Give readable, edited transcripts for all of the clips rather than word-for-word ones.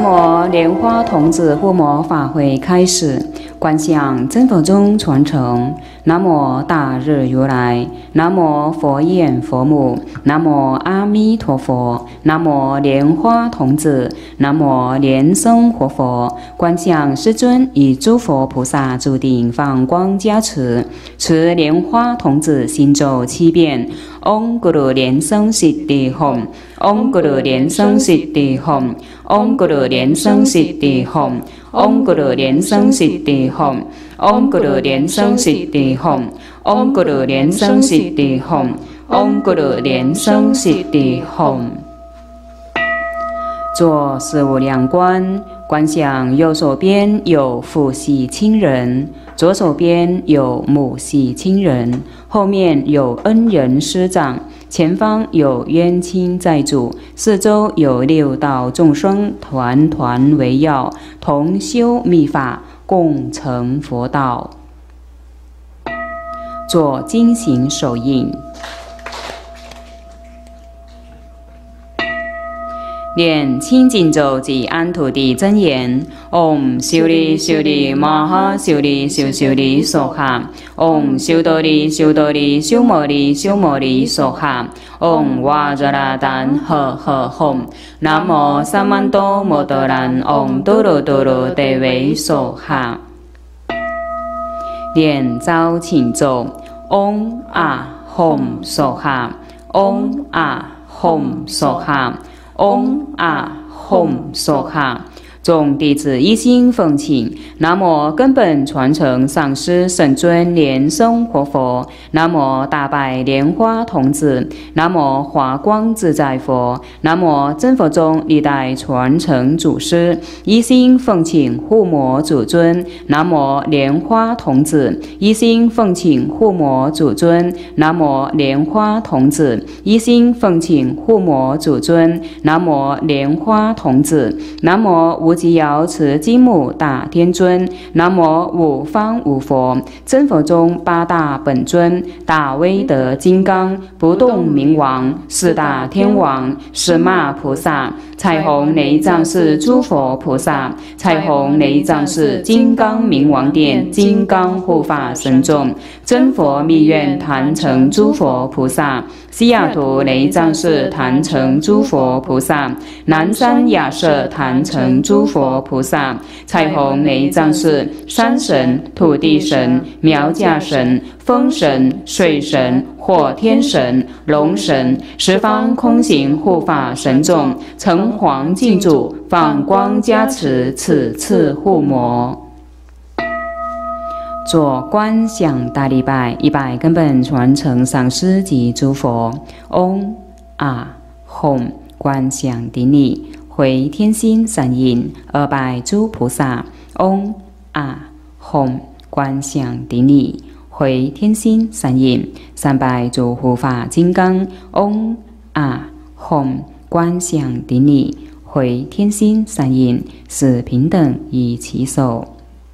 无莲花童子护摩法会开始，观想真佛宗传承。南无大日如来，南无佛眼佛母，南无阿弥陀佛，南无莲花童子，南无莲生活佛。观想师尊以诸佛菩萨注定放光加持，持莲花童子心咒7遍。唵咕噜莲生悉地吽，唵咕噜莲生悉地吽，唵咕噜莲生悉地吽，唵咕噜莲生悉地吽，唵咕噜莲生悉地吽，唵咕噜莲生悉地吽，唵咕噜莲生悉地吽。做四无量观，观想右手边有父系亲人，左手边有母系亲人，后面有恩人师长，前方有冤亲债主，四周有6道众生团团围绕，同修密法，共成佛道。做经行手印。念清净咒及安土地真言。唵修利修利摩诃修利修修利娑哈。唵修多利修多利修摩利修摩利娑哈。唵哇热那丹呵呵吽。南无三曼多摩多兰。唵多罗多罗地维娑哈。念招请咒。唵啊吽娑哈。唵啊吽娑哈。唵啊吽娑哈。众弟子一心奉请。南无根本传承上师圣尊莲生活佛。南无大白莲花童子。南无华光自在佛。南无真佛宗历代传承祖师。一心奉请护摩祖尊。南无莲花童子。一心奉请护摩祖尊。南无莲花童子。一心奉请护摩祖尊。南无莲花童子。南无无极瑶池金木大天尊。南无五方五佛。真佛宗8大本尊。大威德金刚不动明王。4大天王。十马菩萨。彩虹内藏是诸佛菩萨。彩虹内藏是金刚明王殿金刚护法神众。真佛密愿坛城诸佛菩萨。西雅图内藏是坛城诸佛菩萨。南山亚舍坛城诸佛菩萨。彩虹内藏是山神、土地神、苗家神、风神、水神、火天神、龙神，十方空行护法神众，城隍敬主，放光加持，此次护摩。做观想大礼拜，100根本传承上师及诸佛。唵啊吽，观想顶礼，回天心善印，200诸菩萨。唵啊吽，观想顶礼，回天心善印，300诸护法金刚。唵啊吽，观想顶礼，回天心善印，是平等以其手。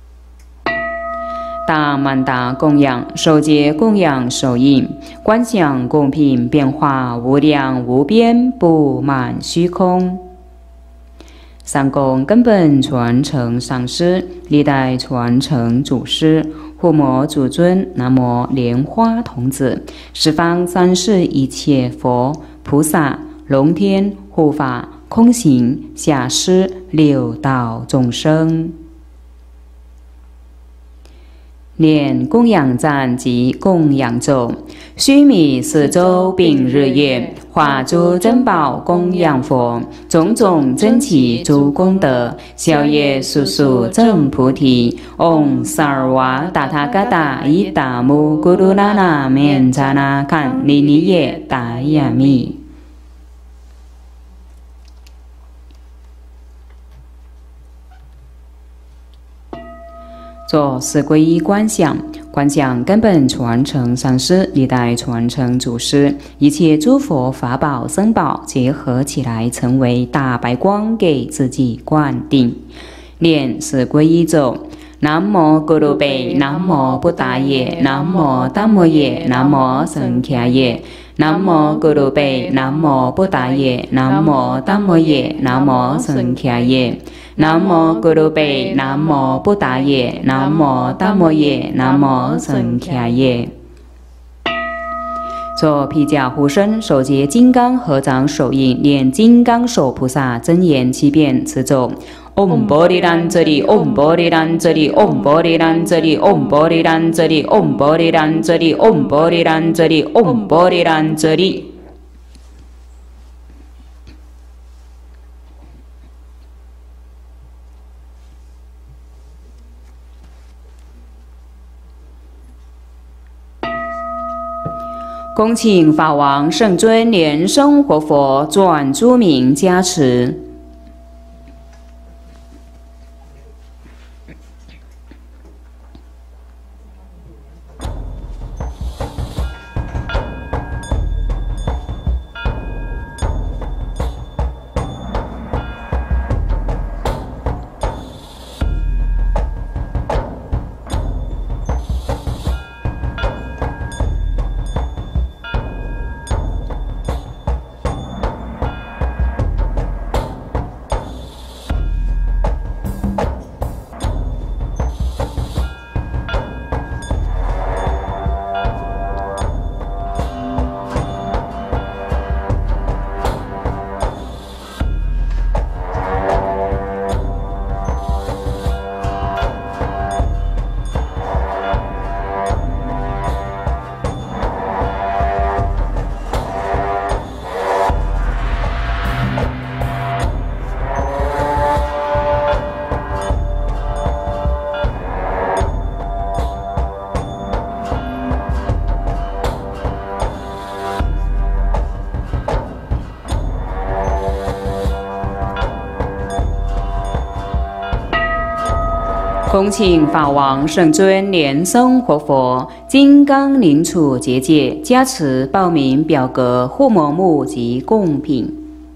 大曼达供养，手结供养手印，观想供品变化无量无边，布满虚空。三供根本传承上师，历代传承祖师，护摩祖尊，南无莲花童子，十方三世一切佛菩萨、龙天护法、空行下施6道众生。念供养赞及供养咒，须弥4周并日月，化诸珍宝供养佛，种种珍奇诸功德，消业速速证菩提。唵萨尔瓦达他嘎达伊达木咕噜拉那面扎那堪尼尼耶达雅密。做4皈依观想，观想根本传承上师，历代传承祖师，一切诸佛法宝僧宝结合起来，成为大白光，给自己灌顶。念4皈依咒：南无咕噜贝，南无布达耶，南无达摩耶，南无僧伽耶， 南无咕噜贝，南无布达耶，南无达摩耶，南无僧伽耶。南无咕噜贝，南无布达耶，南无达摩耶，南无僧伽耶。做披甲护身，手结金刚合掌手印，念金刚手菩萨真言7遍，持咒。Om Bodhi Ran Zari Om Bodhi Ran Zari Om Bodhi Ran Zari Om Bodhi Ran Zari Om Bodhi Ran Zari Om Bodhi Ran Zari Om Bodhi Ran Zari。恭请法王圣尊莲生活佛转诸名加持。恭请法王圣尊莲生活佛金刚灵杵结界加持报名表格护摩木及贡品。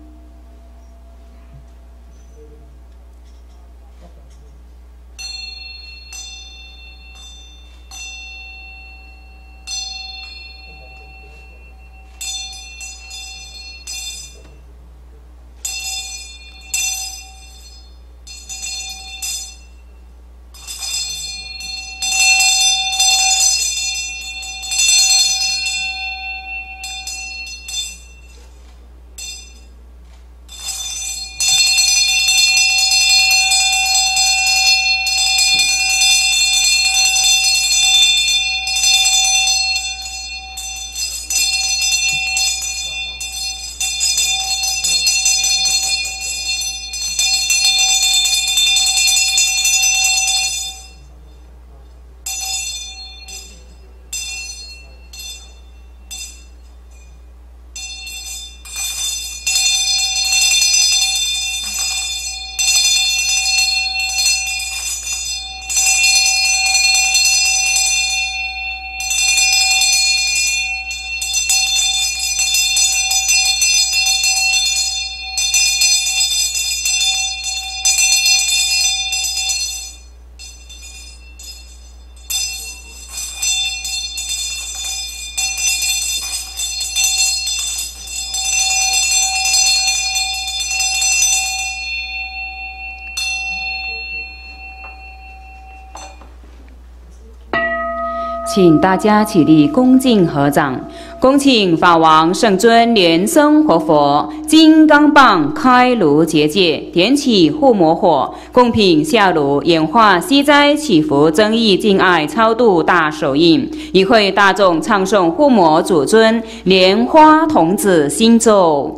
请大家起立，恭敬合掌，恭请法王圣尊莲生活佛金刚棒开炉结界，点起护摩火，供品下炉，演化息灾祈福增益敬爱超度大手印，与会大众唱诵护摩主尊莲花童子心咒。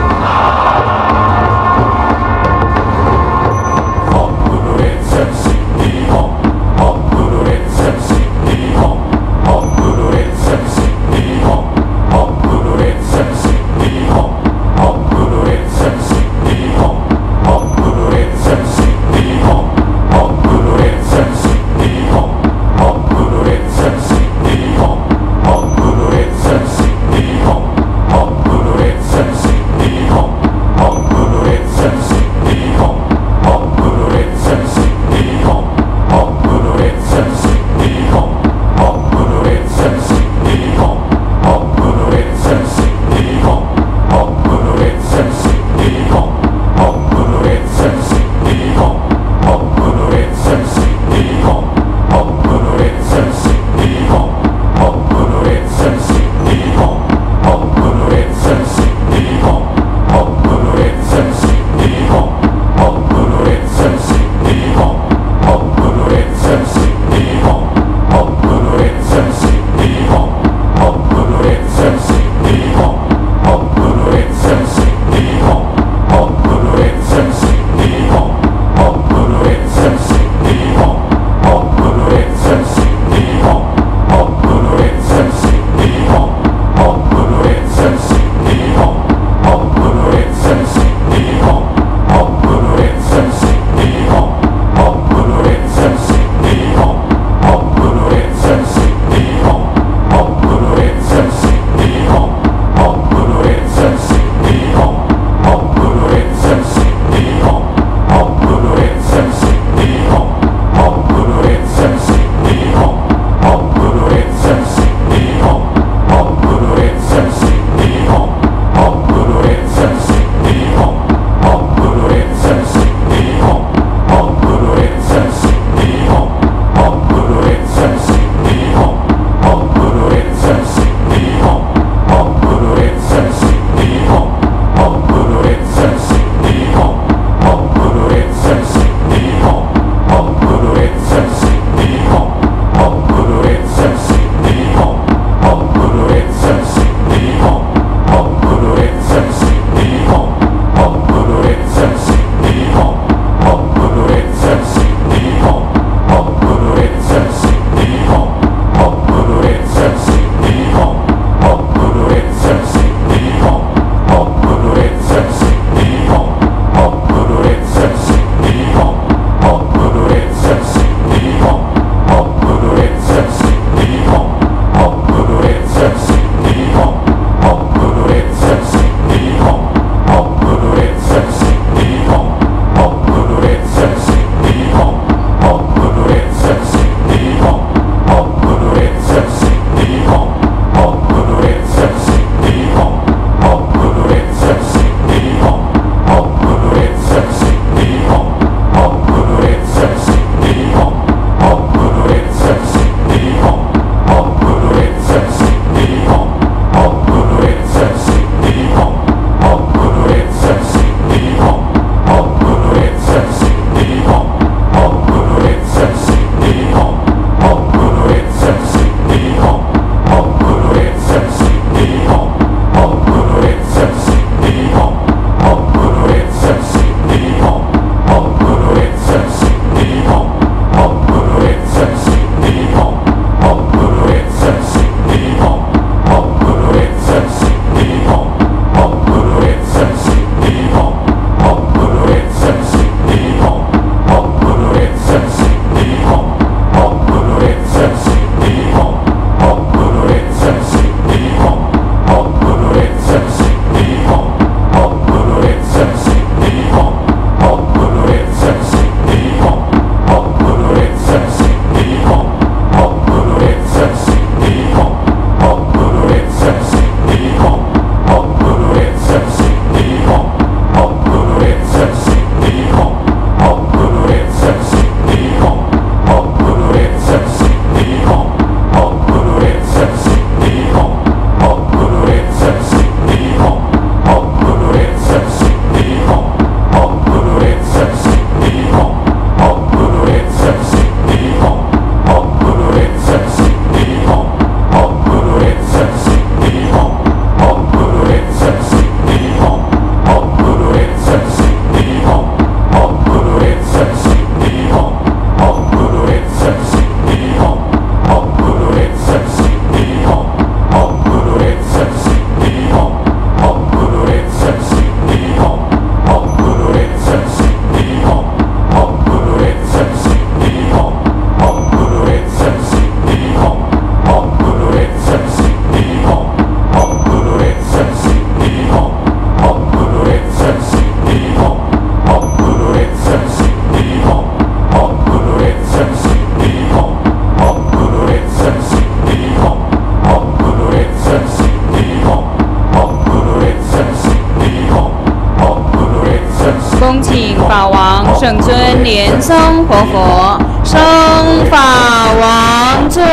放不落连成心。 圣尊莲松活佛，生法王座。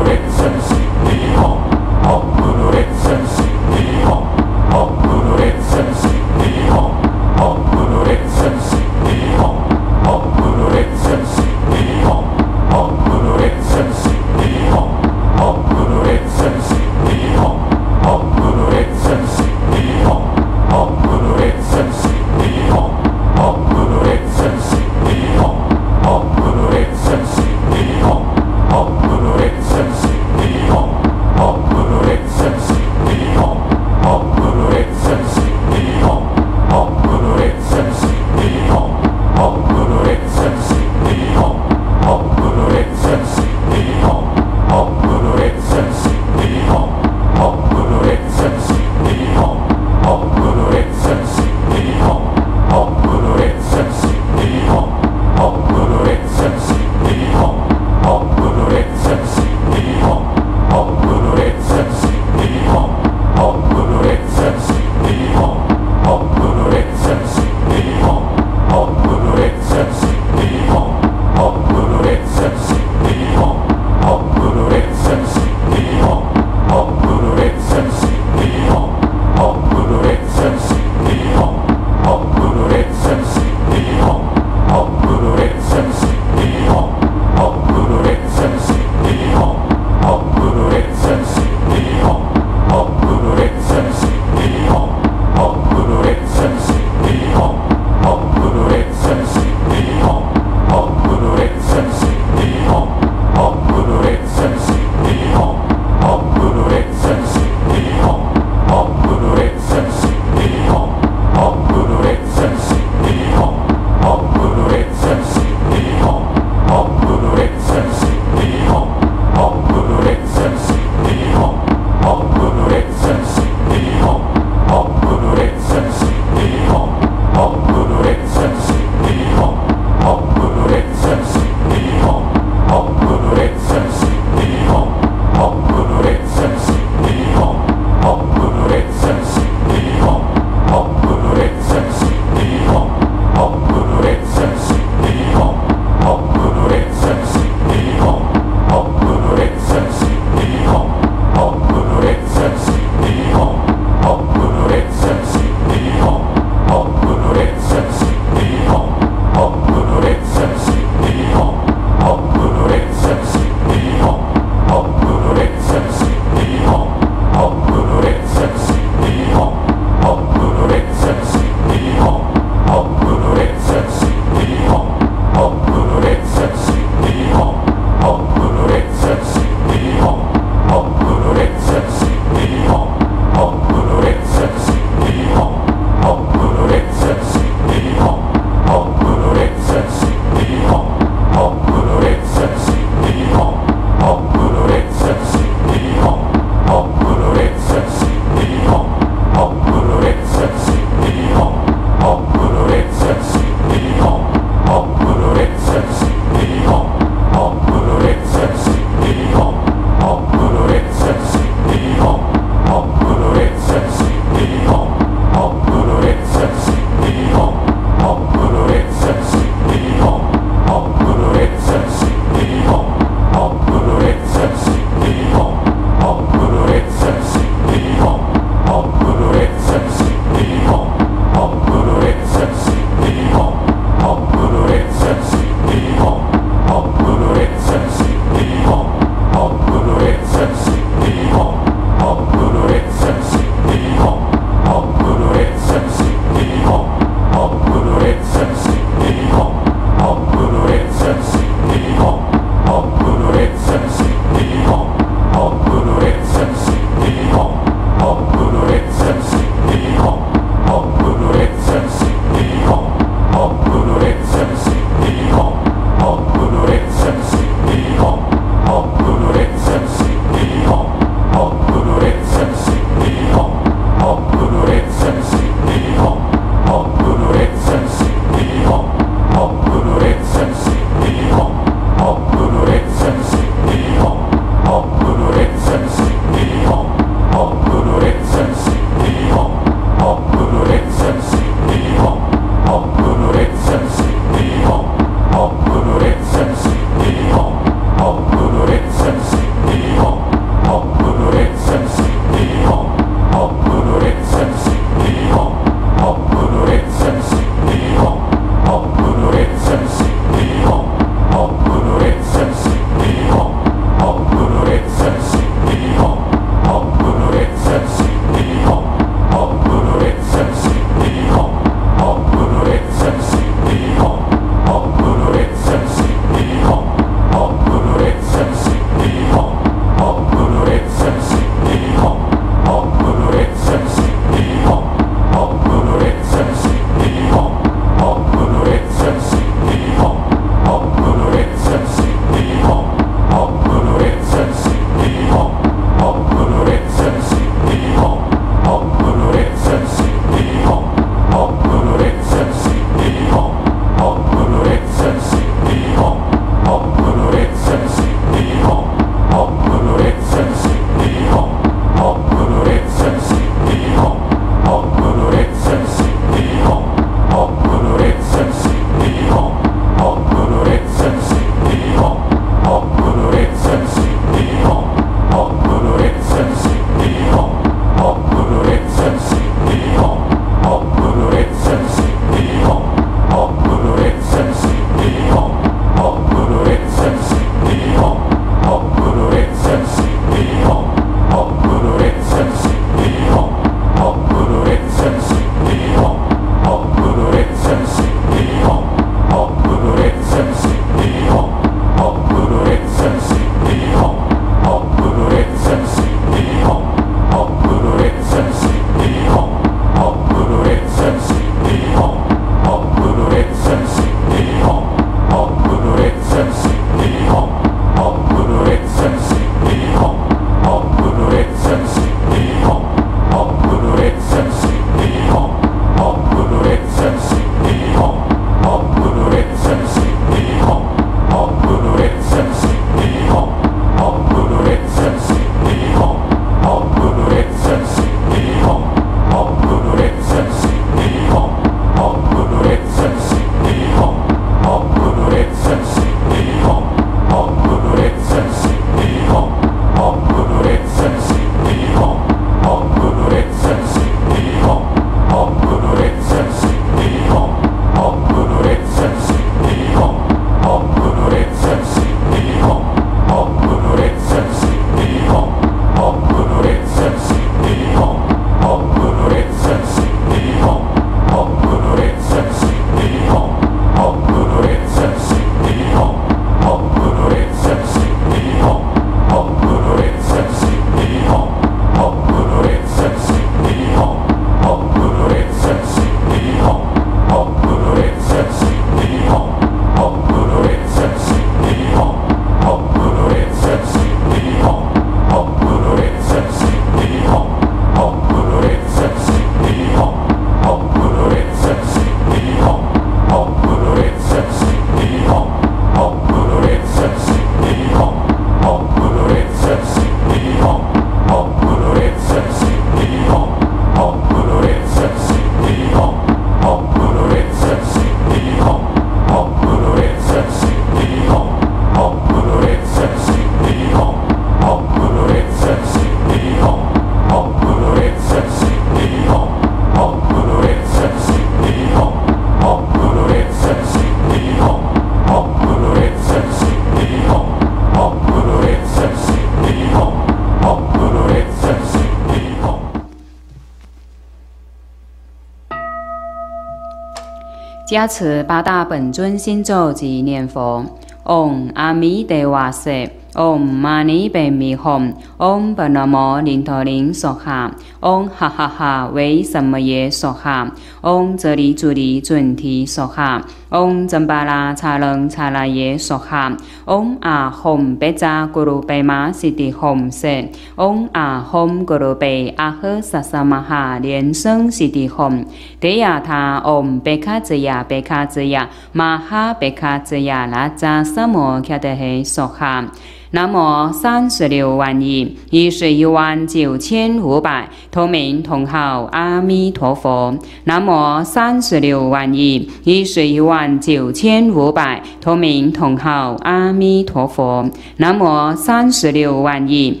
加持八大本尊心咒及念佛。唵阿弥陀瓦瑟，唵嘛呢呗咪吽，唵波罗摩林陀林娑哈，唵哈哈哈为什么耶娑哈，唵哲利主利准提娑哈，唵真巴拉查楞查拉耶娑哈，唵阿吽贝扎咕噜贝玛悉地吽瑟，唵阿吽咕噜贝阿呵萨萨玛哈莲生悉地吽，德亚他唵贝卡兹亚贝卡兹亚玛哈贝卡兹亚拉扎萨摩卡德嘿娑哈。南无36万亿119,500同名同号阿弥陀佛。南无36万亿119,500同名同号阿弥陀佛。南无36万亿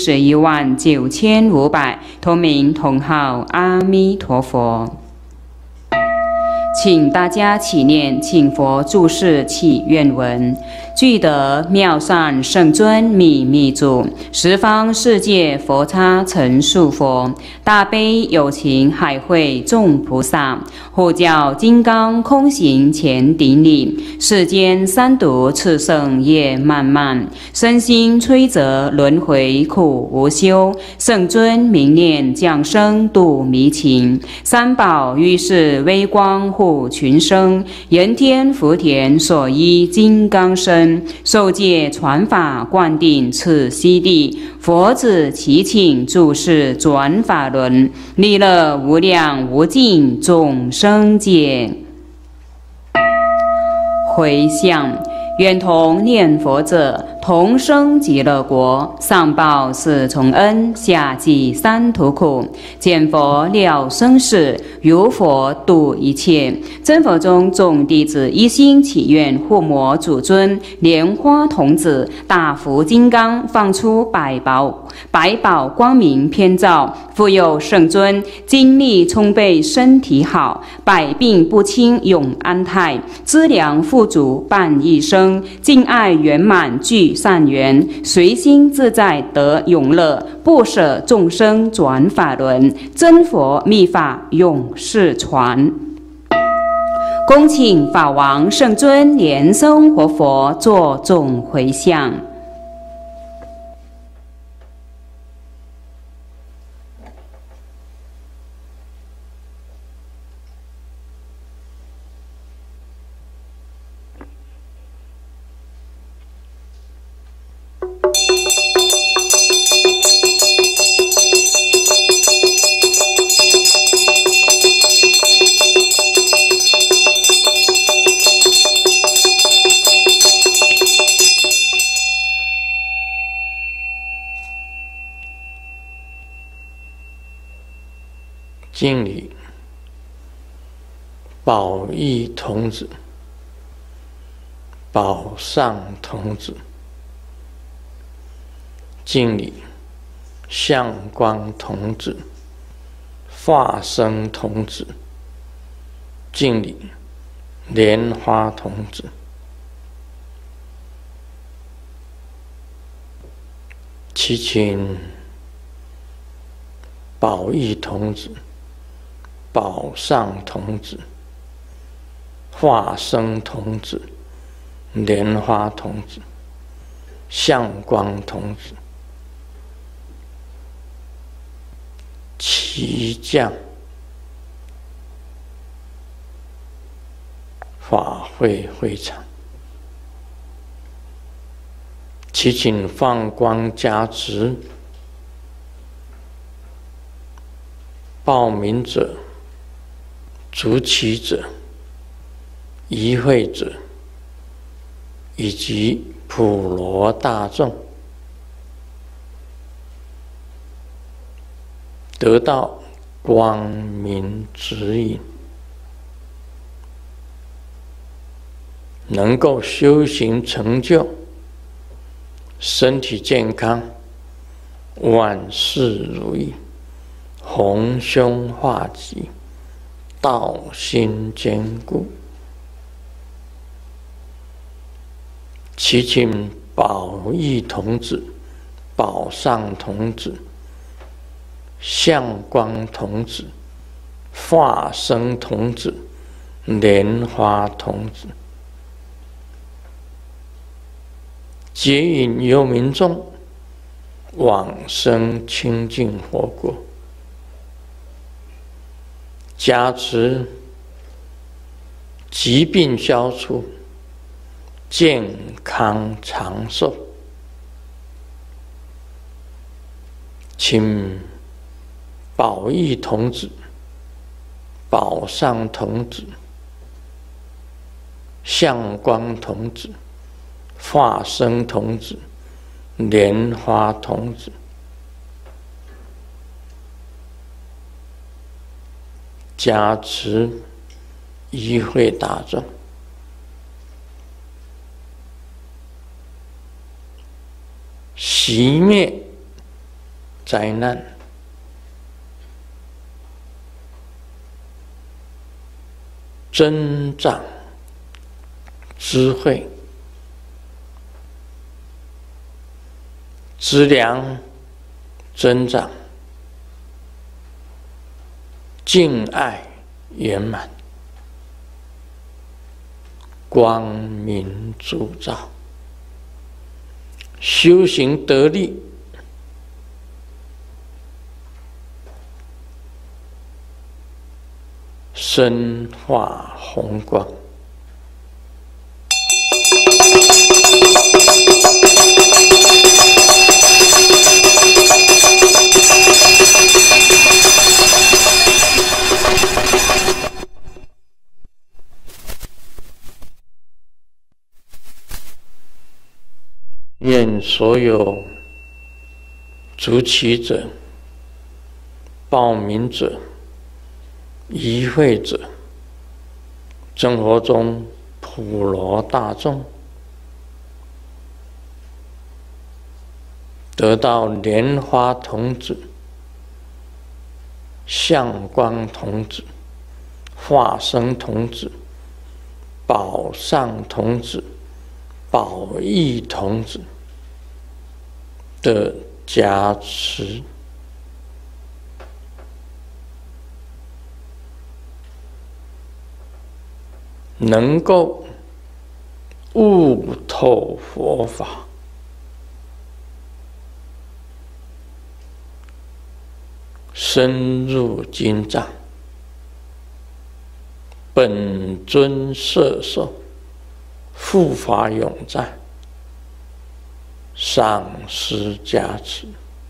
119,500同名同号阿弥陀佛。请大家起念，请佛注释起愿文。具得妙善圣尊秘密主，十方世界佛刹成数佛，大悲有情海会众菩萨，护教金刚空行前顶礼，世间三毒炽盛业漫漫，身心摧折轮回苦无休。圣尊明念降生度迷情，三宝于是微光护群生，炎天福田所依金刚身，受戒传法灌顶此悉地，佛子祈请注释转法轮，利乐无量无尽众生界。回向愿同念佛者，同生极乐国，上报四重恩，下济三途苦。见佛了生死，如佛度一切。真佛中众弟子一心祈愿护摩主尊，莲花童子大福金刚放出百宝光明偏照，复有圣尊精力充沛，身体好，百病不侵永安泰，资粮富足伴一生，敬爱圆满具善缘，随心自在得永乐，不舍众生转法轮，真佛密法永世传。恭请法王圣尊莲生活佛作众回向。 敬礼，宝义童子、宝上童子。敬礼，相光童子、化身童子。敬礼，莲花童子。祈请宝义童子、宝上童子、化身童子、莲花童子、相光童子齐降法会会场，祈请放光加持报名者、主祈者、仪会者以及普罗大众，得到光明指引，能够修行成就，身体健康，万事如意，宏凶化吉，道心坚固。祈请宝义童子、宝上童子、相光童子、化身童子、 莲花童子，接引幽冥众往生清净佛国，加持疾病消除，健康长寿。请宝义童子、宝上童子、相光童子、化身童子、莲花童子，加持一会大众，熄灭灾难，增长智慧，资粮增长，敬爱圆满，光明铸造，修行得力，身化红光。愿所有主起者、报名者、与会者、生活中普罗大众，得到莲花童子、相光童子、化身童子、宝上童子、宝义童子的加持，能够悟透佛法，深入经藏，本尊摄受，护法永在，上师加持。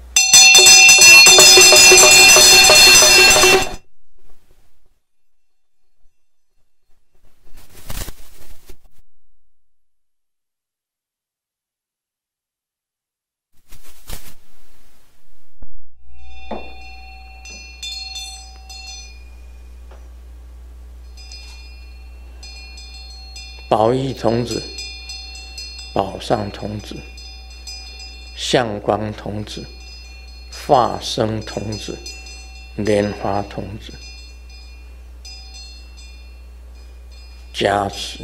宝义童子、宝上童子、相光童子、化身童子、莲花童子，加持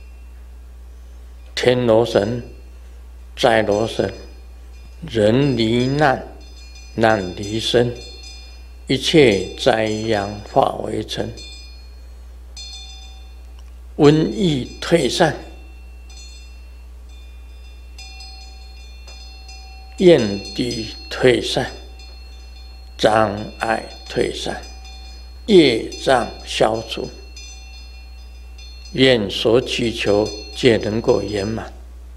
天罗神、在罗神，人离难，难离身，一切灾殃化为尘，瘟疫退散，厌敌退散，障碍退散，业障消除，愿所祈求皆能够圆满。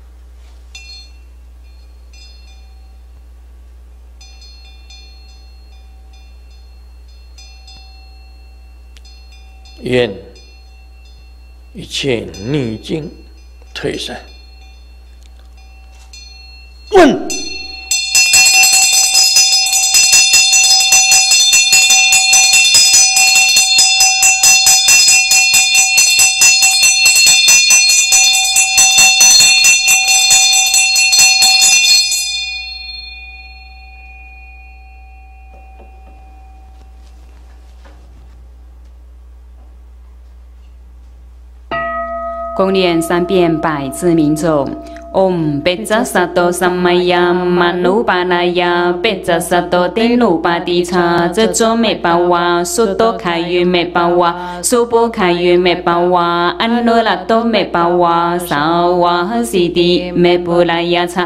愿一切逆境退散。问： 共念3遍百字明咒： Om Pecca Sato Samaya Manupanaya Pecca Sato Tenupatitha Cho Mẹ Ba Wa Suto Khayu Mẹ Ba Wa Supo Khayu Mẹ Ba Wa Anulato Mẹ Ba Wa Sawa Siddhi Mẹ Pulayatha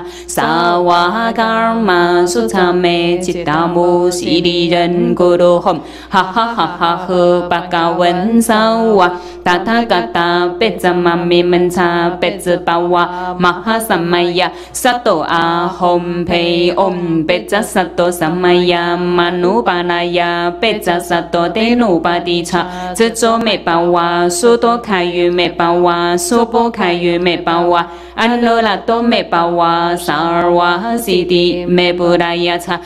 Sawa Karma Sutta Mẹ Chittamu Siddhi Ren Guru Hom Ha ha ha ha Hơ Bhagavan Sawa Tathagata Pecca Mami Mancha Pecca Ba Wa Maha Samaya Sato Ahom Pei Om Pecca Sato Samaya Manupanaya Pecca Sato Tenupatitha Cho Mẹ Ba Wa Suto Khayu Mẹ Ba Wa Supo Khayu Mẹ Ba Wa Anulato Mẹ Ba Wa Sarva Siddhi Mẹ Pulayatha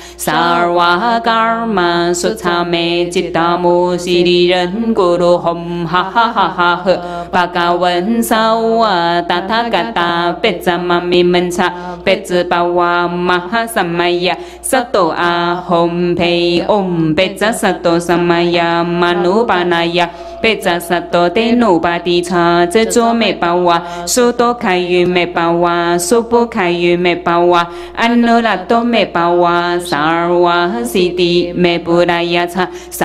Sarva Karma Sutta Mẹ Chittamu Siddhi Ren Guru Hom Ha ha ha ha Hơ Bhagavan Sawa Tathagata Pecca Mami Mancha Pecca Ba Wa Maha Samaya Sato Ahom Pei Om Pecca Sato Samaya Manupanaya Pecca Sato Tenupatitha Cho Mẹ Ba Wa Suto Khayu Mẹ Ba Wa Supo Khayu Mẹ Ba Wa Anulato Mẹ Ba Wa Sarva Siddhi Mẹ Pulayatha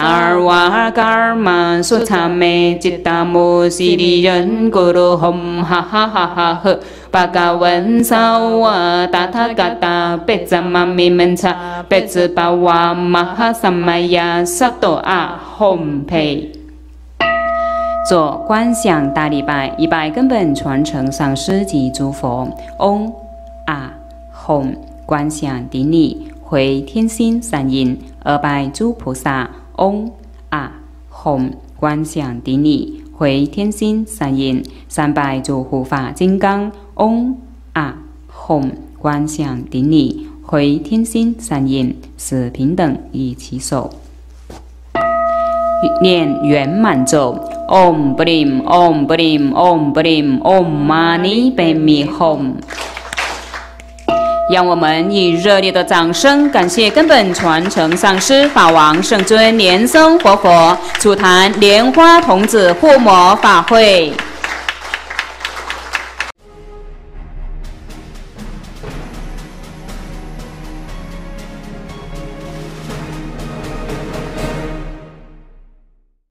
Sarva Karma Sutta Mẹ Chittamu Siddhi Ren Guru Hom Ha ha ha ha Hơ Bhagavan Sawa Tathagata Pecca Mami Mancha Pecca Ba Wa Maha Samaya Sato Ahom Pei。做观想大礼拜，100根本传承上师及诸佛。嗡啊吽，观想顶礼，回天心三印，200诸菩萨。嗡啊吽，观想顶礼，回天心三印，300诸护法金刚。嗡啊吽，观想顶礼，回天心三印，是平等一起手。念圆满咒。Om Brim Om Brim Om Brim Om Mani Padme Hum。让我们以热烈的掌声感谢根本传承上师法王圣尊莲生活佛主坛莲花童子护摩法会。